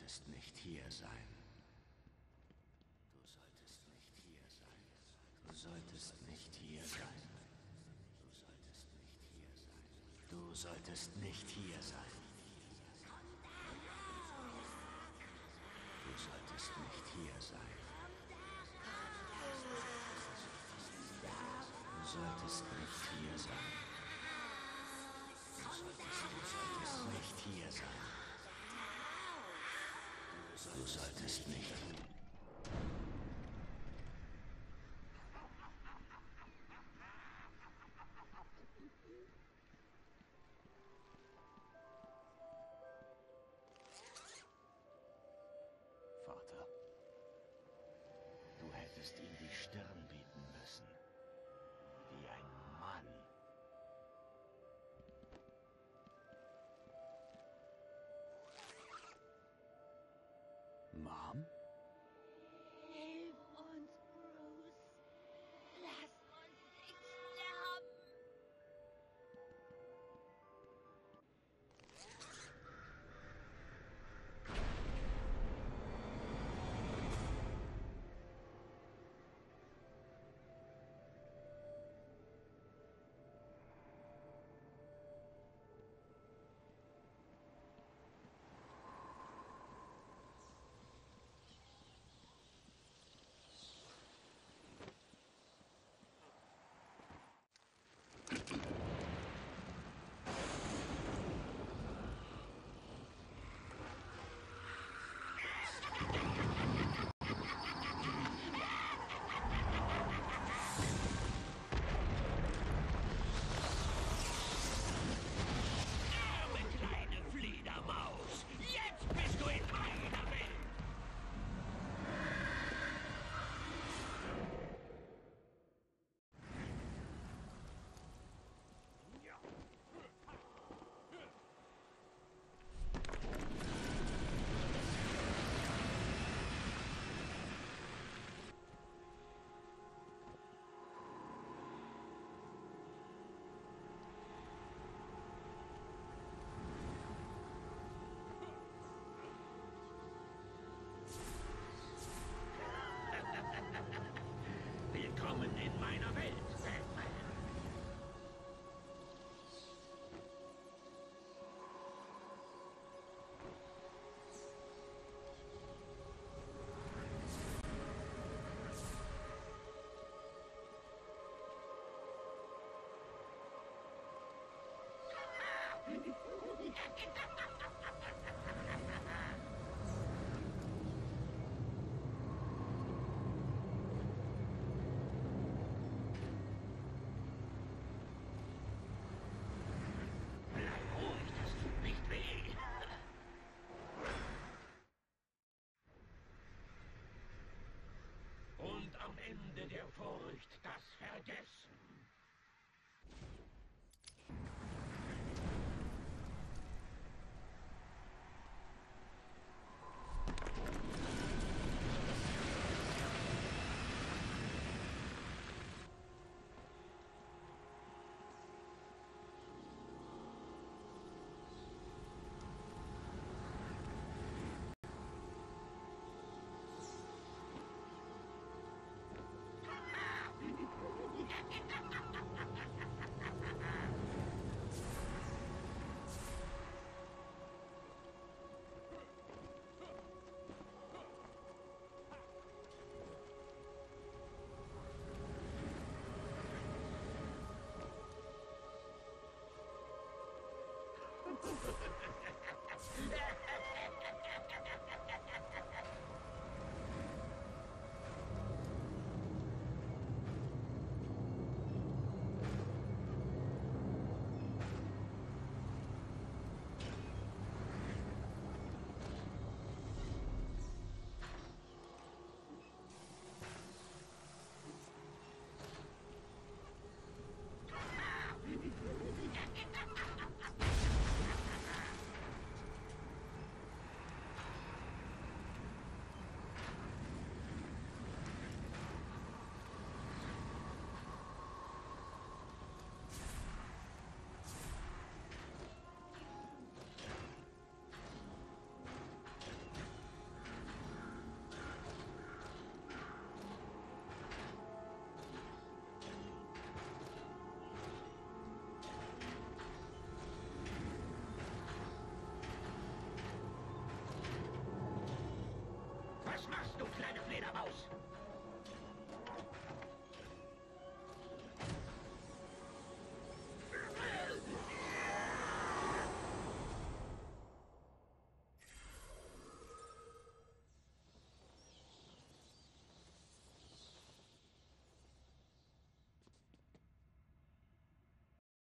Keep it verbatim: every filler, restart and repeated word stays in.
solltest nicht hier sein. Du solltest nicht hier sein. Du solltest nicht hier sein. Du solltest nicht hier sein. Du solltest nicht hier sein. Du solltest nicht hier sein. Du solltest, du solltest nicht hier sein. Du solltest nicht. Vater, du hättest ihm die Stirn bieten müssen. Wie ein Mann. Mom? Hilf uns, Bruce. Lass uns nicht sterben. Willkommen in meiner Welt, Batman. Und am Ende der Furcht das Vergessen.